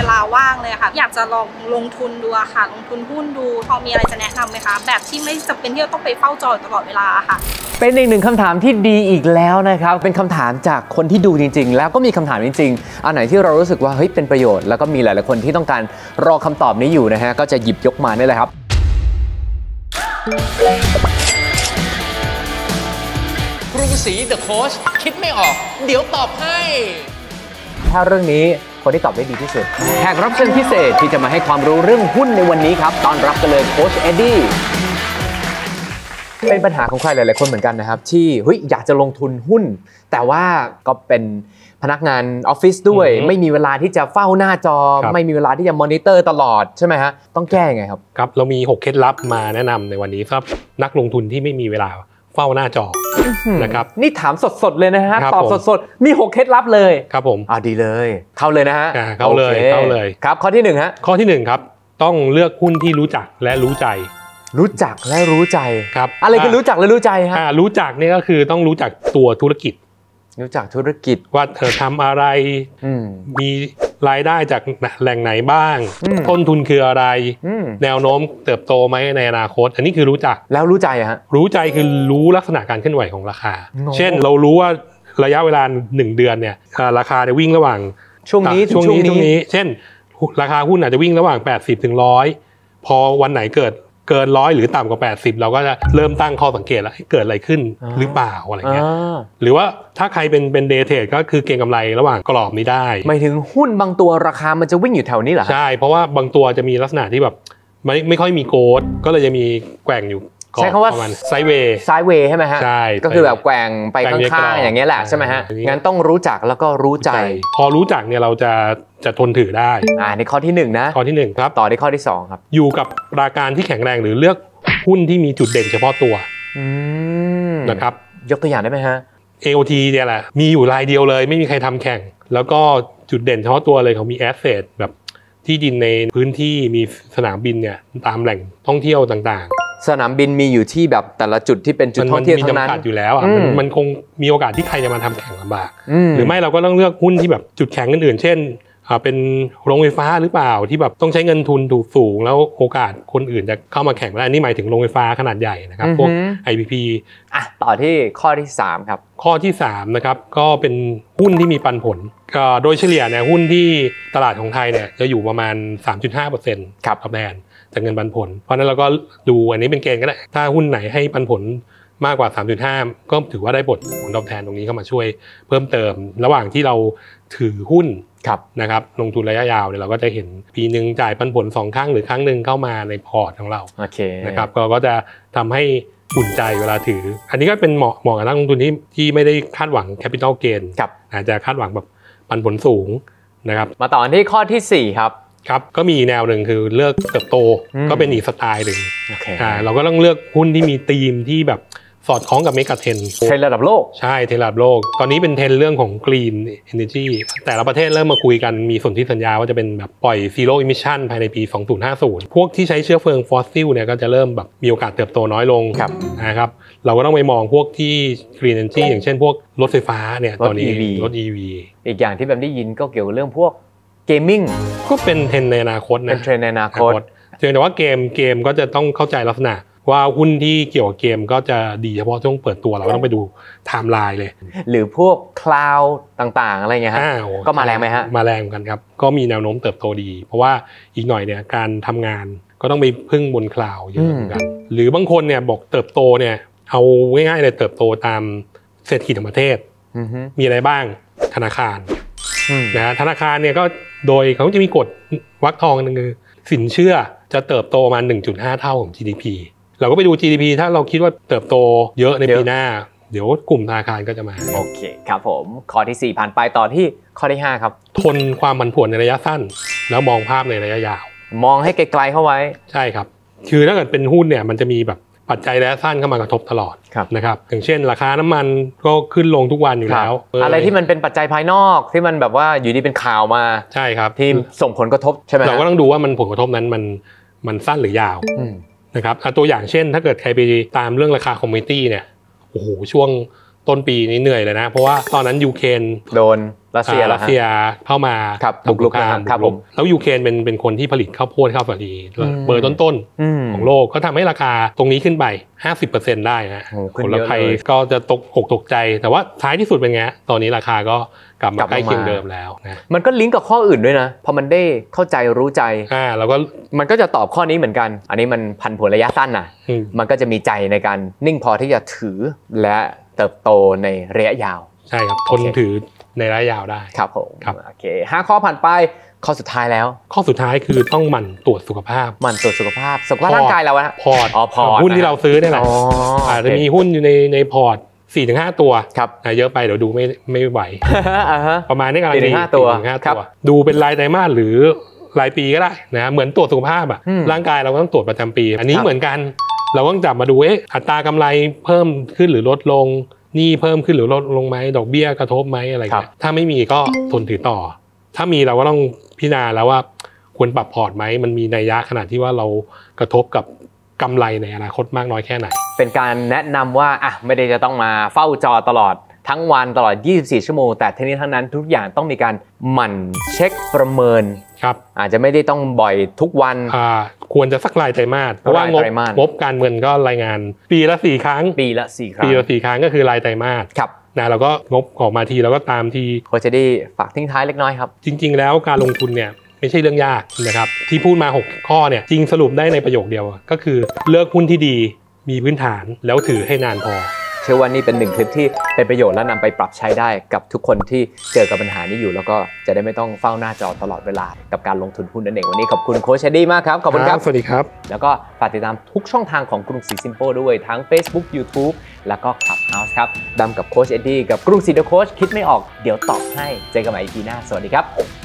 ลาว่างเลยค่ะอยากจะลองลงทุนดูค่ะลงทุนหุ้นดูพอมีอะไรจะแนะนำไหมคะแบบที่ไม่จำเป็นที่จะต้องไปเฝ้าจอตลอดเวลาค่ะเป็นอีกหนึ่งคำถามที่ดีอีกแล้วนะครับเป็นคำถามจากคนที่ดูจริงๆแล้วก็มีคำถามจริงๆอันไหนที่เรารู้สึกว่าเฮ้ยเป็นประโยชน์แล้วก็มีหลายๆคนที่ต้องการรอคำตอบนี้อยู่นะฮะก็จะหยิบยกมานี่แหละครับกรุงศรีเดอะโค้ชคิดไม่ออกเดี๋ยวตอบให้ถ้าเรื่องนี้คนที่ตอบได้ดีที่สุดแขกรับเชิญพิเศษที่จะมาให้ความรู้เรื่องหุ้นในวันนี้ครับต้อนรับกันเลยโค้ชเอ็ดดี้เป็นปัญหาของใครหลายๆคนเหมือนกันนะครับที่อยากจะลงทุนหุ้นแต่ว่าก็เป็นพนักงานออฟฟิศด้วยไม่มีเวลาที่จะเฝ้าหน้าจอไม่มีเวลาที่จะมอนิเตอร์ตลอดใช่ไหมฮะต้องแก้ยังไงครับครับเรามี6เคล็ดลับมาแนะนำในวันนี้ครับนักลงทุนที่ไม่มีเวลาเฝ้าหน้าจอนะครับนี่ถามสดๆเลยนะฮะตอบสดๆมี6เคล็ดลับเลยครับผมดีเลยเข้าเลยนะฮะเข้าเลยครับข้อที่1ฮะข้อที่1ครับต้องเลือกหุ้นที่รู้จักและรู้ใจรู้จักและรู้ใจครับอะไรคือรู้จักและรู้ใจฮะรู้จักนี่ก็คือต้องรู้จักตัวธุรกิจรู้จักธุรกิจว่าเธอทำอะไรมีรายได้จากแหล่งไหนบ้างต้นทุนคืออะไรแนวโน้มเติบโตไหมในอนาคตอันนี้คือรู้จักแล้วรู้ใจฮะรู้ใจคือรู้ลักษณะการเคลื่อนไหวของราคาเช่นเรารู้ว่าระยะเวลา1เดือนเนี่ยราคาจะวิ่งระหว่างช่วงนี้เช่นราคาหุ้นอาจจะวิ่งระหว่าง80 ถึง 100พอวันไหนเกิน100หรือต่ำกว่า80เราก็จะเริ่มตั้งข้อสังเกตแล้วเกิดอะไรขึ้นหรือเปล่าอะไรเงี้ยหรือว่าถ้าใครเป็นเดย์เทรดก็คือเก็งกำไรระหว่างกรอบนี้ได้หมายถึงหุ้นบางตัวราคามันจะวิ่งอยู่แถวนี้เหรอใช่เพราะว่าบางตัวจะมีลักษณะที่แบบไม่ค่อยมีโกดก็เลยจะมีแกว่งอยู่ใช้คำว่าไซด์เวย์ใช่ไหมฮะใช่ก็คือแบบแกว่งไปข้างๆอย่างเงี้ยแหละใช่ไหมฮะงั้นต้องรู้จักแล้วก็รู้ใจพอรู้จักเนี่ยเราจะทนถือได้ในข้อที่1นะข้อที่1ครับต่อที่ข้อที่2ครับอยู่กับราคาที่แข็งแรงหรือเลือกหุ้นที่มีจุดเด่นเฉพาะตัวนะครับยกตัวอย่างได้ไหมฮะ AOT เนี่ยแหละมีอยู่รายเดียวเลยไม่มีใครทำแข่งแล้วก็จุดเด่นเฉพาะตัวเลยเขามีแอสเซทแบบที่ดินในพื้นที่มีสนามบินเนี่ยตามแหล่งท่องเที่ยวต่างๆสนามบินมีอยู่ที่แบบแต่ละจุดที่เป็นจุดท่องเที่ยวทั้งนั้นมีจำกัดอยู่แล้วมันคงมีโอกาสที่ใครจะมาทำแข่งลำบากหรือไม่เราก็ต้องเลือกหุ้นที่แบบจุดแข็งอื่นๆเช่นเป็นโรงไฟฟ้าหรือเปล่าที่แบบต้องใช้เงินทุนสูงแล้วโอกาสคนอื่นจะเข้ามาแข่งได้นี่หมายถึงโรงไฟฟ้าขนาดใหญ่นะครับพวก IPP ต่อที่ข้อที่3ครับข้อที่3นะครับก็เป็นหุ้นที่มีปันผลโดยเฉลี่ยเนี่ยหุ้นที่ตลาดของไทยเนี่ยจะอยู่ประมาณ 3.5% ครับตอบแทนจากเงินปันผลเพราะนั้นเราก็ดูอันนี้เป็นเกณฑ์ก็ได้ถ้าหุ้นไหนให้ปันผลมากกว่า 3.5 ก็ถือว่าได้ผลตอบแทนตรงนี้เข้ามาช่วยเพิ่มเติมระหว่างที่เราถือหุ้นนะครับลงทุนระยะยาวเนี่ยเราก็จะเห็นปีนึงจ่ายปันผล2ครั้งหรือครั้งนึงเข้ามาในพอร์ตของเรานะครับก็จะทำให้อุ่นใจเวลาถืออันนี้ก็เป็นเหมาะกับนักลงทุนที่ไม่ได้คาดหวัง capital gain อาจจะคาดหวังแบบปันผลสูงนะครับมาต่อที่ข้อที่4 ครับก็มีแนวหนึ่งคือเลือกเติบโตก็เป็นอีกสไตล์หนึ่งเราก็ต้องเลือกหุ้นที่มีธีมที่แบบสอดคล้องกับเมกะเทรนด์ระดับโลกใช่เทรนด์ระดับโลกตอนนี้เป็นเทรนด์เรื่องของ Green Energy แต่ละประเทศเริ่มมาคุยกันมีสนธิสัญญาว่าจะเป็นแบบปล่อย Zero Emission ภายในปี 2050 พวกที่ใช้เชื้อเพลิงฟอสซิลเนี่ยก็จะเริ่มแบบมีโอกาสเติบโตน้อยลงนะครับเราก็ต้องไปมองพวกที่ Green Energy อย่างเช่นพวกรถไฟฟ้าเนี่ยตอนนี้รถ EV อีกอย่างที่แบบได้ยินก็เกี่ยวกับเรื่องพวกเกมมิ่งก็เป็นเทรนด์ในอนาคตนะเป็นเทรนด์ในอนาคตแต่ว่าเกมก็จะต้องเข้าใจลักษณะว่าหุ้นที่เกี่ยวกับเกมก็จะดีเฉพาะช่วงเปิดตัวเราต้องไปดูไทม์ไลน์เลยหรือพวกคลาวด์ต่างๆอะไรเงี้ยฮะก็มาแรงไหมฮะมาแรงกันครับก็มีแนวโน้มเติบโตดีเพราะว่าอีกหน่อยเนี่ยการทำงานก็ต้องไปพึ่งบนคลาวด์เยอะเหมือนกันหรือบางคนเนี่ยบอกเติบโตเนี่ยเอาง่ายๆเลยเติบโตตามเศรษฐกิจของประเทศมีอะไรบ้างธนาคารนะธนาคารเนี่ยก็โดยเขาจะมีกฎวรรคทองนึงคือสินเชื่อจะเติบโตมา 1.5 เท่าของ GDP เราก็ไปดู GDP ถ้าเราคิดว่าเติบโตเยอะในปีหน้าเดี๋ยวกลุ่มธนาคารก็จะมาโอเคครับผมข้อที่4ผ่านไปต่อที่ข้อที่5ครับทนความผันผวนในระยะสั้นแล้วมองภาพในระยะยาวมองให้ไกลๆเข้าไว้ใช่ครับคือถ้าเกิดเป็นหุ้นเนี่ยมันจะมีแบบปัจจัยระยะสั้นเข้ามากระทบตลอดนะครับอย่างเช่นราคาน้ำมันก็ขึ้นลงทุกวันอยู่แล้วอะไรที่มันเป็นปัจจัยภายนอกที่มันแบบว่าอยู่ดีเป็นข่าวมาใช่ครับที่ส่งผลกระทบใช่ไหมเราก็ต้องดูว่ามันผลกระทบนั้นมันสั้นหรือยาวนะครับตัวอย่างเช่นถ้าเกิดใครไปตามเรื่องราคาคอมมิตี้เนี่ยโอ้โหช่วงต้นปีนี้เหนื่อยเลยนะเพราะว่าตอนนั้นยูเครนโดนรัสเซียเข้ามาบุกรุกครับผมแล้วยูเครนเป็นคนที่ผลิตข้าวโพดข้าวสาลีเบอร์ต้นๆของโลกก็ทำให้ราคาตรงนี้ขึ้นไป 50% ได้นะผลภัยก็จะตกใจแต่ว่าท้ายที่สุดเป็นไงตอนนี้ราคาก็กลับมาใกล้เคียงเดิมแล้วนะมันก็ลิงก์กับข้ออื่นด้วยนะพอมันได้เข้าใจรู้ใจแล้วก็มันก็จะตอบข้อนี้เหมือนกันอันนี้มันพันผลระยะสั้นนะมันก็จะมีใจในการนิ่งพอที่จะถือและเติบโตในระยะยาวใช่ครับทนถือในระยะยาวได้ครับผมโอเค5ข้อผ่านไปข้อสุดท้ายแล้วข้อสุดท้ายคือต้องหมั่นตรวจสุขภาพร่างกายเราอะพอร์ตหุ้นที่เราซื้อนี่แหละอาจจะมีหุ้นอยู่ในพอร์ต4-5 ตัวเยอะไปเดี๋ยวดูไม่ไหวประมาณนี้กำลังดี 4-5 ตัวดูเป็นรายไตรมาสหรือรายปีก็ได้นะเหมือนตรวจสุขภาพอะร่างกายเราก็ต้องตรวจประจำปีอันนี้เหมือนกันเราต้องจับมาดูอัตรากำไรเพิ่มขึ้นหรือลดลงหนี้เพิ่มขึ้นหรือลดลงไหมดอกเบี้ยกระทบไหมอะไรอย่างเงี้ยถ้าไม่มีก็ทนถือต่อถ้ามีเราก็ต้องพิจารณาแล้วว่าควรปรับพอร์ตไหมมันมีนัยยะขนาดที่ว่าเรากระทบกับกำไรในอนาคตมากน้อยแค่ไหนเป็นการแนะนำว่าไม่ได้จะต้องมาเฝ้าจอตลอดทั้งวันตลอด24ชั่วโมงแต่ทั้งนี้ทั้งนั้นทุกอย่างต้องมีการหมั่นเช็คประเมินครับอาจจะไม่ได้ต้องบ่อยทุกวันควรจะสักรายไตรมาสเพราะว่างบการเงินก็รายงานปีละ4 ครั้งปีละ4 ครั้งก็คือรายไตรมาสครับนะเราก็งบออกมาทีแล้วก็ตามทีโคชดี้ฝากทิ้งท้ายเล็กน้อยครับจริงๆแล้วการลงทุนเนี่ยไม่ใช่เรื่องยากนะครับที่พูดมา6ข้อเนี่ยจริงสรุปได้ในประโยคเดียวก็คือเลือกหุ้นที่ดีมีพื้นฐานแล้วถือให้นานพอเชื่อว่านี่เป็น1คลิปที่เป็นประโยชน์และนำไปปรับใช้ได้กับทุกคนที่เจอกับปัญหานี้อยู่แล้วก็จะได้ไม่ต้องเฝ้าหน้าจอตลอดเวลากับการลงทุนหุ้นนั่นเองวันนี้ขอบคุณโค้ชเชดดี้มากครับขอบคุณครับสวัสดีครับแล้วก็ฝากติดตามทุกช่องทางของกรุงศรีซิมโปด้วยทั้ง Facebook YouTube แล้วก็ Clubhouse ครับดำกับโค้ชเชดดี้กับกรุงศรีเดอะโค้ชคิดไม่ออกเดี๋ยวตอบให้เจอกันใหม่ EP หน้าสวัสดีครับ